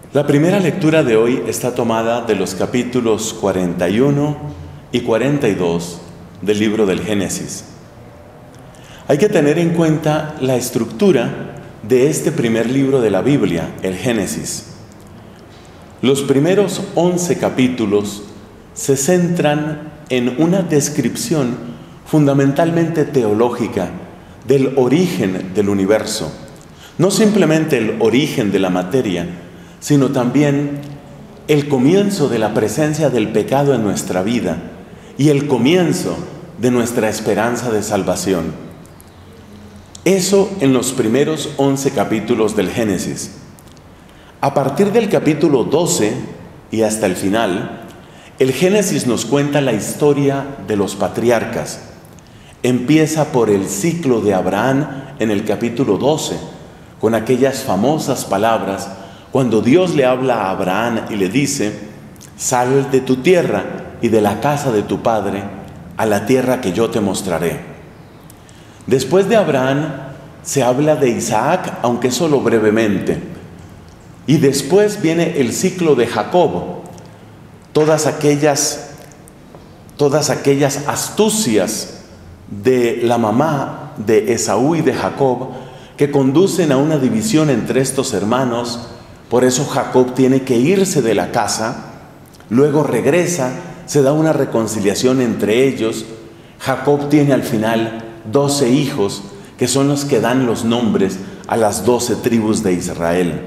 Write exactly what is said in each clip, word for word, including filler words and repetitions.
La primera lectura de hoy está tomada de los capítulos cuarenta y uno y cuarenta y dos del libro del Génesis. Hay que tener en cuenta la estructura de este primer libro de la Biblia, el Génesis. Los primeros once capítulos se centran en una descripción fundamentalmente teológica del origen del universo. No simplemente el origen de la materia, sino también el comienzo de la presencia del pecado en nuestra vida y el comienzo de nuestra esperanza de salvación. Eso en los primeros once capítulos del Génesis. A partir del capítulo doce y hasta el final, el Génesis nos cuenta la historia de los patriarcas. Empieza por el ciclo de Abraham en el capítulo doce, con aquellas famosas palabras cuando Dios le habla a Abraham y le dice: sal de tu tierra y de la casa de tu padre a la tierra que yo te mostraré. Después de Abraham se habla de Isaac, aunque solo brevemente. Y después viene el ciclo de Jacob, todas aquellas, todas aquellas astucias de la mamá de Esaú y de Jacob que conducen a una división entre estos hermanos. Por eso Jacob tiene que irse de la casa, luego regresa, se da una reconciliación entre ellos. Jacob tiene al final doce hijos, que son los que dan los nombres a las doce tribus de Israel.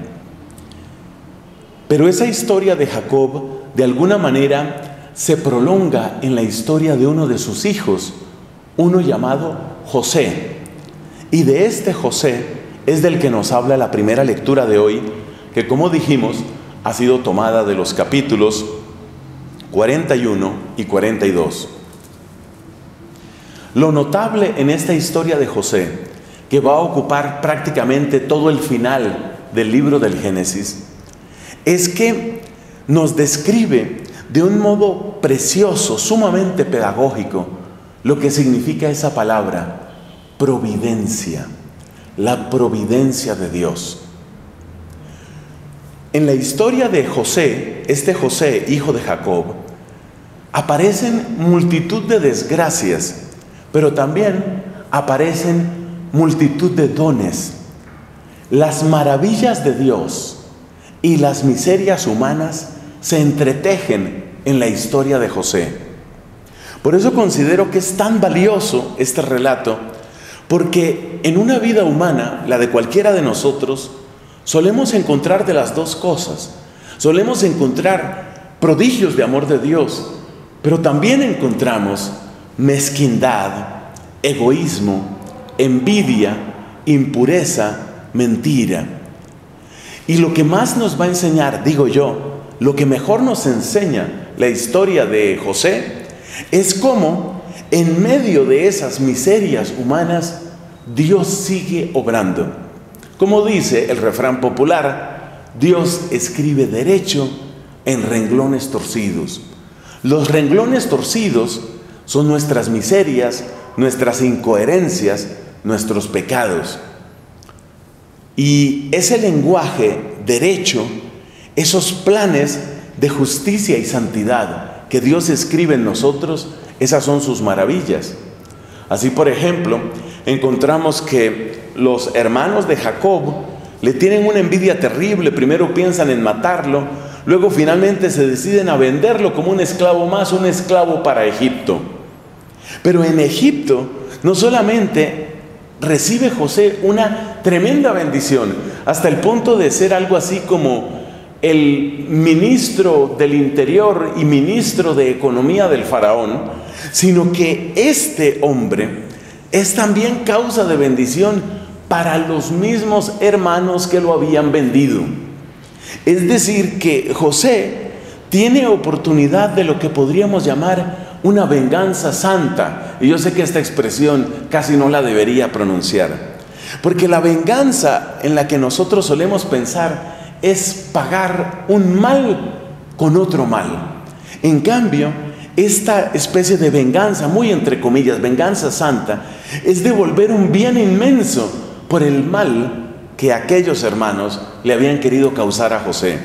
Pero esa historia de Jacob, de alguna manera, se prolonga en la historia de uno de sus hijos, uno llamado José. Y de este José es del que nos habla la primera lectura de hoy, que, como dijimos, ha sido tomada de los capítulos cuarenta y uno y cuarenta y dos. Lo notable en esta historia de José, que va a ocupar prácticamente todo el final del libro del Génesis, es que nos describe de un modo precioso, sumamente pedagógico, lo que significa esa palabra, providencia, la providencia de Dios. En la historia de José, este José, hijo de Jacob, aparecen multitud de desgracias, pero también aparecen multitud de dones. Las maravillas de Dios y las miserias humanas se entretejen en la historia de José. Por eso considero que es tan valioso este relato, porque en una vida humana, la de cualquiera de nosotros, solemos encontrar de las dos cosas. Solemos encontrar prodigios de amor de Dios, pero también encontramos mezquindad, egoísmo, envidia, impureza, mentira. Y lo que más nos va a enseñar, digo yo, lo que mejor nos enseña la historia de José, es cómo en medio de esas miserias humanas, Dios sigue obrando. Como dice el refrán popular, Dios escribe derecho en renglones torcidos. Los renglones torcidos son nuestras miserias, nuestras incoherencias, nuestros pecados. Y ese lenguaje derecho, esos planes de justicia y santidad que Dios escribe en nosotros, esas son sus maravillas. Así, por ejemplo, encontramos que los hermanos de Jacob le tienen una envidia terrible. Primero piensan en matarlo, luego finalmente se deciden a venderlo como un esclavo más, un esclavo para Egipto. Pero en Egipto no solamente recibe José una tremenda bendición, hasta el punto de ser algo así como el ministro del interior y ministro de economía del faraón, sino que este hombre es también causa de bendición para los mismos hermanos que lo habían vendido. Es decir, que José tiene oportunidad de lo que podríamos llamar una venganza santa. Y yo sé que esta expresión casi no la debería pronunciar, porque la venganza en la que nosotros solemos pensar es pagar un mal con otro mal. En cambio, esta especie de venganza, muy entre comillas, venganza santa, es devolver un bien inmenso por el mal que aquellos hermanos le habían querido causar a José.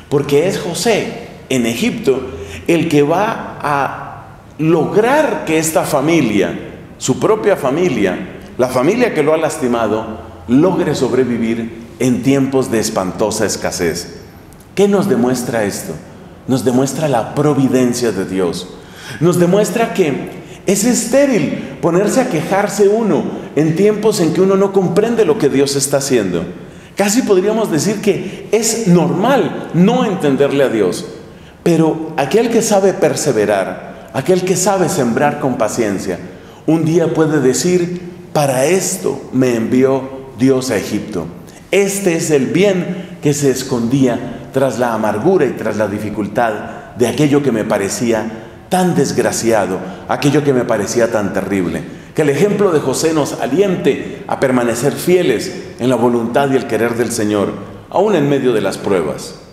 porque es José en Egipto el que va a lograr que esta familia, su propia familia, la familia que lo ha lastimado, logre sobrevivir en tiempos de espantosa escasez. ¿Qué nos demuestra esto? Nos demuestra la providencia de Dios. Nos demuestra que es estéril ponerse a quejarse uno en tiempos en que uno no comprende lo que Dios está haciendo. Casi podríamos decir que es normal no entenderle a Dios. Pero aquel que sabe perseverar, aquel que sabe sembrar con paciencia, un día puede decir: para esto me envió Dios a Egipto. Este es el bien que se escondía tras la amargura y tras la dificultad de aquello que me parecía tan desgraciado, aquello que me parecía tan terrible. Que el ejemplo de José nos aliente a permanecer fieles en la voluntad y el querer del Señor, aún en medio de las pruebas.